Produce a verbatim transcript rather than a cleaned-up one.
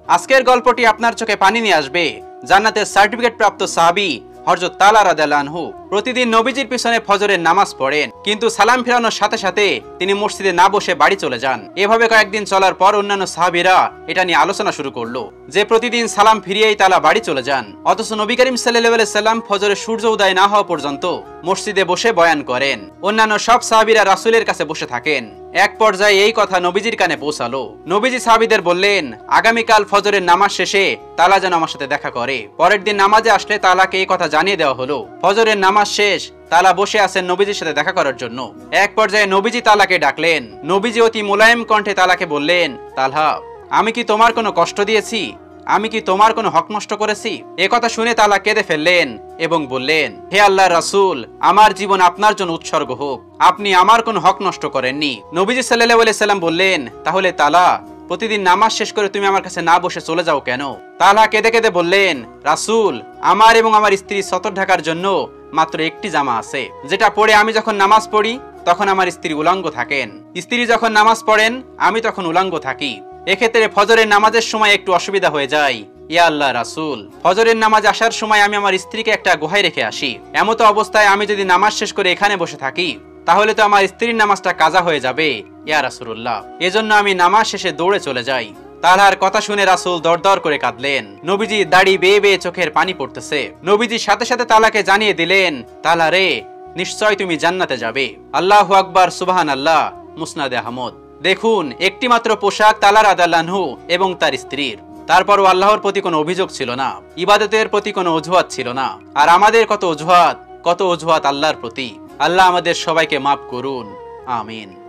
আজকের গল্পটি আপনার চোখে পানি নিয়ে আসবে জান্নাতের সার্টিফিকেট প্রাপ্ত সাহাবী হযরত তালহা রাদিয়াল্লাহু আনহু প্রতিদিন নবীজির পিছনে ফজরের নামাজ পড়েন, কিন্তু সালাম ফেরানোর সাথে সাথে তিনি মসজিদে না বসে বাড়ি চলে যান। এভাবে কয়েকদিন চলার পর অন্যান্য সাহাবীরা এটা নিয়ে আলোচনা শুরু করলো যে প্রতিদিন সালাম ফিরিয়েই তালা বাড়ি চলে যান, অথচ নবী করিম সাল্লাল্লাহু আলাইহি সাল্লাম ফজরের সূর্য উদয় না হওয়া পর্যন্ত মসজিদে বসে বয়ান করেন। অন্যান্য সব সাহাবীরা রাসূলের কাছে বসে থাকেন। এক পর্যায়ে এই কথা নবীজির কানে পৌঁছালো। নবীজি সাহাবীদের বললেন, আগামীকাল ফজরের নামাজ শেষে তালা যেন আমার সাথে দেখা করে। পরের দিন নামাজে আসলে তালাকে এই কথা জানিয়ে দেওয়া হলো। ফজরের নামাজ শেষ, তালা বসে আছেন নবীজির সাথে দেখা করার জন্য। এক পর্যায়ে নবীজি তালাকে ডাকলেন। নবীজি অতি মোলায়েম কণ্ঠে তালাকে বললেন, তালহা, আমি কি তোমার কোনো কষ্ট দিয়েছি? আমি কি তোমার কোনো হক নষ্ট করেছি? এ কথা শুনে তালা কেঁদে ফেললেন এবং বললেন, হে আল্লাহর রাসূল, আমার জীবন আপনার জন্য উৎসর্গ হোক, আপনি আমার কোনো হক নষ্ট করেননি। নবীজি সাল্লাল্লাহু আলাইহি সাল্লাম বললেন, তাহলে তালা, প্রতিদিন নামাজ শেষ করে তুমি আমার কাছে না বসে চলে যাও কেন? তালহা কেঁদে কেঁদে বললেন, রাসূল, আমার এবং আমার স্ত্রীর সতর ঢাকার জন্য মাত্র একটি জামা আছে, যেটা পরে আমি যখন নামাজ পড়ি তখন আমার স্ত্রী উলঙ্গ থাকেন, স্ত্রী যখন নামাজ পড়েন আমি তখন উলঙ্গ থাকি। এক্ষেত্রে ফজরের নামাজের সময় একটু অসুবিধা হয়ে যায়। ইয়া আল্লাহ রাসূল, ফজরের নামাজ আসার সময় আমি আমার স্ত্রীকে একটা গুহায় রেখে আসি। এমতো অবস্থায় আমি যদি নামাজ শেষ করে এখানে বসে থাকি তাহলে তো আমার স্ত্রীর নামাজটা কাজা হয়ে যাবে ইয়া রাসূলুল্লাহ, এজন্য আমি নামাজ শেষে দৌড়ে চলে যাই। তালহার কথা শুনে রাসূল দরদর করে কাঁদলেন। নবীজি দাড়ি বেয়ে বেয়ে চোখের পানি পড়তেছে। নবীজি সাথে সাথে তালাকে জানিয়ে দিলেন, তালহা রে, নিশ্চয় তুমি জান্নাতে যাবে। আল্লাহু আকবার, সুবহানাল্লাহ। মুসনাদে আহমদ। দেখুন, একটি মাত্র পোশাক তালহা রাদিয়াল্লাহু আনহু এবং তার স্ত্রীর, তারপরও আল্লাহর প্রতি কোনো অভিযোগ ছিল না, ইবাদতের প্রতি কোনো অজুহাত ছিল না। আর আমাদের কত অজুহাত, কত অজুহাত আল্লাহর প্রতি। আল্লাহ আমাদের সবাইকে মাফ করুন, আমিন।